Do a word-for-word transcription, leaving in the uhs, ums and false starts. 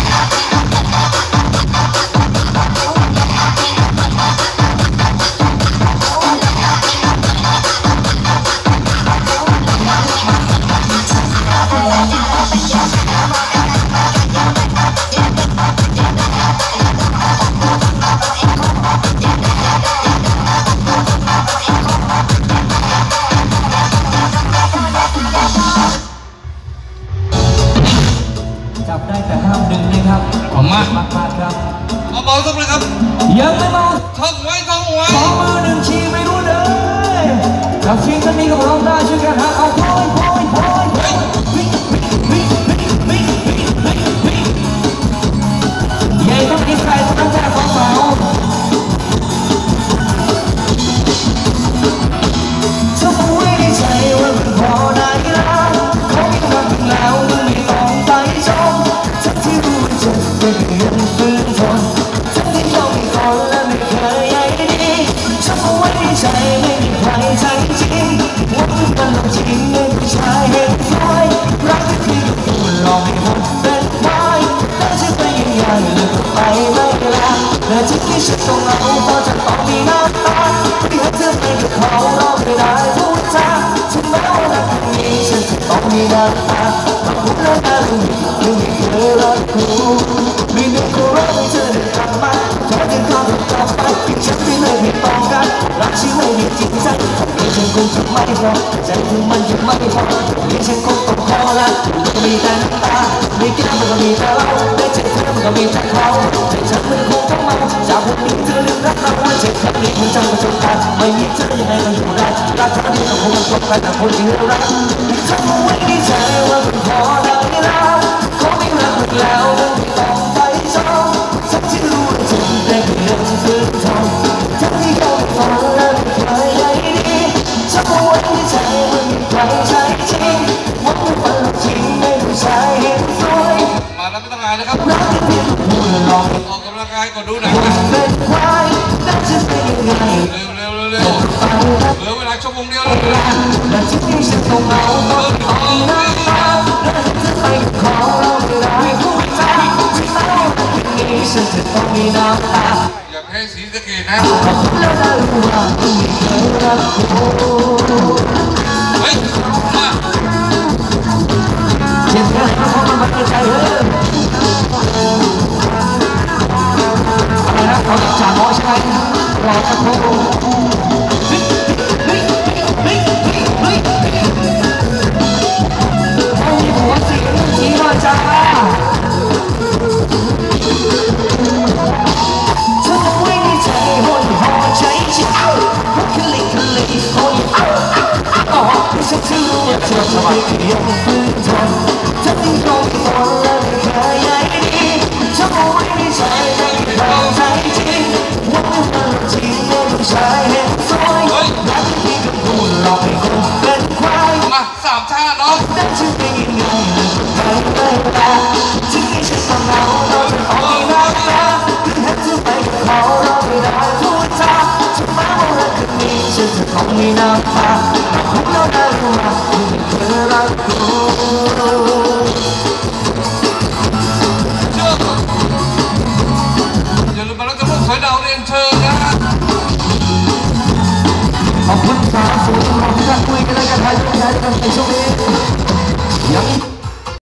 จับได้แต่ห้ามดึงนะครับผมมากมากครับเอาเบาสักเลยครับยังไม่เบาท่องไว้ท่องไว้สองมือหนึ่งชีไม่รู้เลยกับชีกันนี้ก็ร้องได้ช่วยกันหาเอาพอยพอยพอยใหญ่ต้องกินไก่ต้องแช่ของเบาฉันคงไม่ได้ใจว่ามันพอได้แล้วเขาไม่ทำถึงแล้วไม่ต้องไปชมฉันที่รู้ว่าจะเป็นเรื่องฟื้นทนฉันที่ยอมก่อนและไม่เคยใยดีฉันคงไม่ได้ใจไม่มีใครใจจริงว่ามันเป็นจริงไม่ผู้ชายเห็นไฟรักที่ดูหลอกให้หมดเป็นไม้แต่ฉันไปยังไงเลยก็ไปไม่ได้และที่ที่ฉันต้องเอาเพราะจะต้องมีน้ำตาที่ให้เธอไปกับเขาเราไม่ได้พูดจาถึงแม้ว่ารักนี้ฉันจะต้องมีน้ำตาแต่พูดแล้วแต่รู้ไม่เคยรักกูมีหนึ่งคนรักให้เธอได้กลับมาเธอจะเข้ากับต่อไปที่ฉันไม่เลยไม่ต้องการรักฉันไม่มีจริงใจแต่ฉันคงจะไม่พอใจถึงมันจะไม่พอที่ฉันคงต้องขอละก็มีแต่น้ำตาไม่แก้มันก็มีแต่เราได้ใจเธอมันก็มีแต่เขาใจฉันมันคงต้องเมาจากวันนี้เธอลืมรักเราไว้ใจครั้งนี้มันจำมันจนตายไม่มีเธอยังไงก็อยู่ได้รักเธอที่ต้องคงมันตกไปแต่คนที่เรารักฉันคงไม่ได้ใจว่ามันพอได้แล้วเขาไม่รักมันแล้วไม่ต้องไปซ้อมฉันที่รู้ว่าฉันได้เพียงฝืนทนฉันที่เขาไม่ฟังและไม่เคยใยดีฉันคงไม่ได้ใจว่ามีใครใช่จริงหวังว่าฝันจริงไม่ผู้ชายเห็นสวยมาแล้วไม่ต้องงานนะครับรักที่เพียงพูดลองออกกำลังกายก่อนดูหนังนะเป็นใครแต่จะเป็นยังไงเร็วเร็วเร็วเร็วเหลือเวลาชั่วโมงเดียวแล้วและที่ที่ฉันต้องเอาต้องขอน้ำตาและจะไปขอเราไม่ได้พูดจาที่เศร้าที่นี้ฉันจะต้องมีน้ำตาอยากให้สีสะเกดนะแล้วได้รู้ว่าไม่เคยรักกูเฮ้ยมาเจ็บแค่เพราะมันมันใจเฮ้ยอะไรนะเขาจะจากหมอใช่ไหมรอสักครู่เฮ้ยเฮ้ยเฮ้ยเฮ้ยเอาหัวสีสีมาจ้าฉันไม่ได้ใจหดหอบใจฉันเอาคลิกคลิกโอ้ยเอาเอาเอาฉันจะรู้ว่าเธอไม่ยังฝืนทนฉันที่โดนตอนและไม่เคยใยดีฉันไม่ได้ใจไม่เข้าใจจริงว่ามันจริงไม่ผู้ชายเห็นสวยรักที่กับพูดหลอกให้คนเป็นควายมาสามชาติเนาะแต่ฉันเป็นยังไงไม่ไม่ได้ที่ให้ฉันต้องเอาเราจะต้องมีน้ำตาที่ให้เธอไปกับเขาเราไม่ได้พูดจาฉันมาว่ารักคนนี้ฉันจะต้องมีน้ำตาแต่คุณเราได้รู้ว่าคุณไม่เคยรักกูอย่าลืมมาแล้วจะพวกสวยดาวเรียนเชิญนะขอบคุณสาวสวยของท่านคุยกันแล้วกันให้ทุกท่านในช่วงนี้ยัง